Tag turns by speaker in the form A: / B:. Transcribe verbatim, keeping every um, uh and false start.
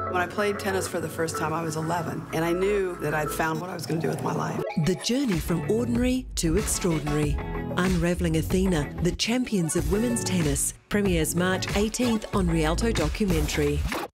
A: When I played tennis for the first time, I was eleven, and I knew that I'd found what I was going to do with my life.
B: The journey from ordinary to extraordinary. Unraveling Athena, the champions of women's tennis, premieres March eighteenth on Rialto Documentary.